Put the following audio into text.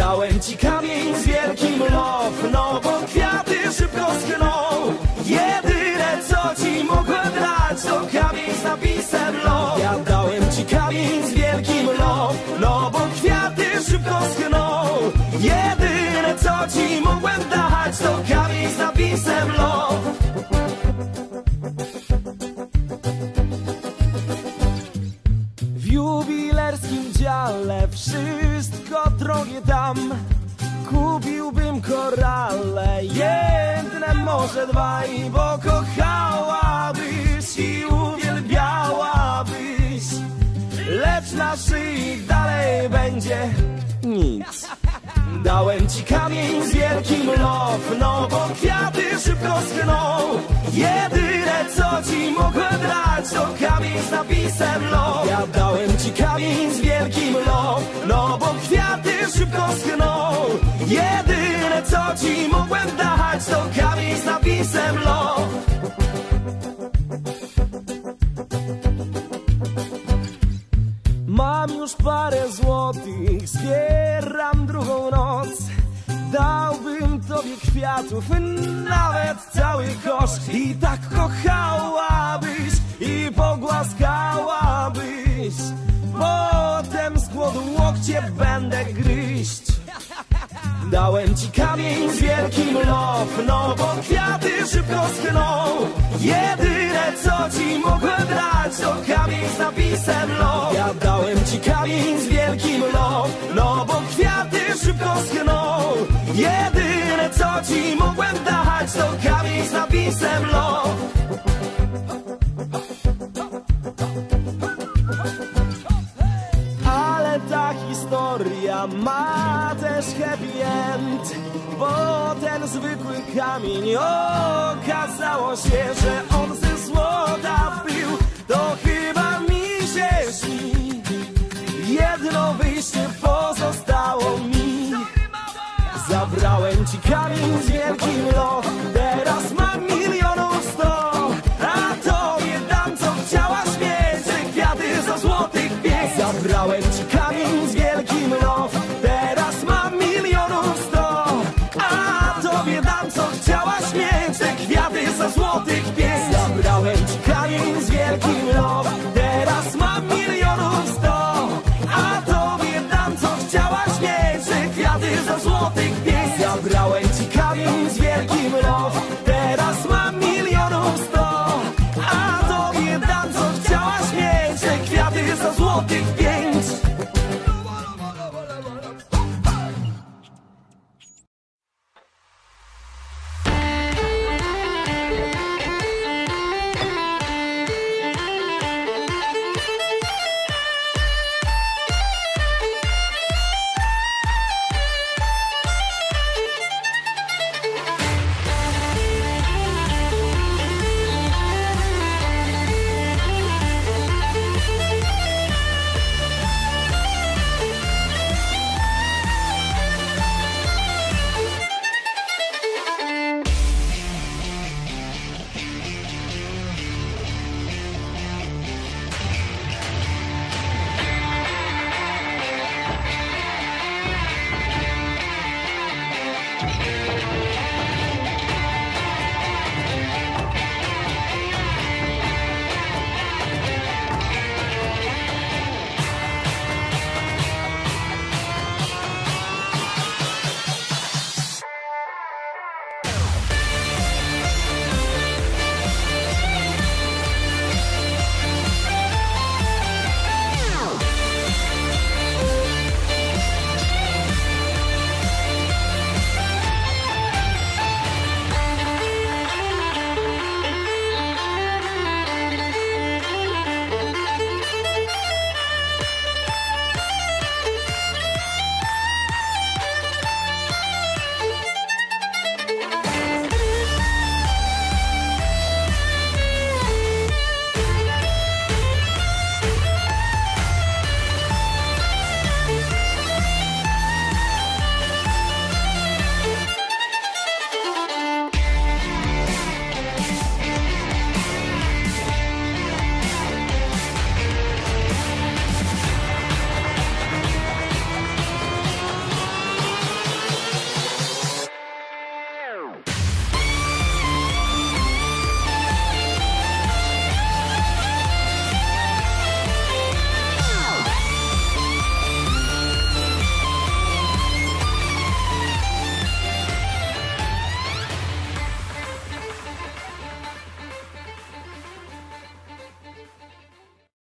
Dałem ci kamień z wielkim love, no bo kwiaty szybko schną. Jedyne co ci mogłem dać to kamień z napisem love. Ja dałem ci kamień z wielkim love, no bo kwiaty szybko schną. Jedyne co ci mogłem dać to kamień z napisem love. W jubilerskim dziale wszystko drogie tam. Kupiłbym korale, jedne może dwaj, bo kochałabyś i uwielbiałabyś. Lecz na szyi dalej będzie nic. Dałem ci kamień z wielkim love, no bo kwiaty szybko schną. Jedyne co ci mogłem dać to kamień z napisem love. Ja dałem ci kamień z wielkim love, no bo kwiaty szybko schną. Jedyne co ci mogłem dać to kamień z napisem love. Mam już parę złotych, zbieram drugą noc. Dałbym tobie kwiatów, nawet cały kosz. I tak kochałabyś i pogłaskałabyś. Potem z głodu łokcie będę gryźć. Dałem ci kamień z wielkim love, no bo kwiaty szybko schną. Jedyne co ci mogłem dać to kamień z napisem love. Ja dałem ci kamień z wielkim love, no bo kwiaty szybko schną. Jedyne co ci mogłem dać to kamień z napisem love. Ale ta historia ma też happy end, bo ten zwykły kamień okazało się, że on ze złota był. To chyba mi się śni, jedno wyjście pozostało mi. Zabrałem ci kamień z wielkim love, teraz mam milionów 100. A tobie dam co chciałaś mieć, te kwiaty za złotych pięć. Zabrałem ci kamień z wielkim love, teraz mam milionów 100. A tobie dam co chciałaś mieć, te kwiaty za złotych pięć. Zabrałem ci kamień z wielkim love, teraz mam milionów 100. A tobie dam co chciałaś mieć, te kwiaty za złotych pięć. Zabrałem ci kamień z wielkim love.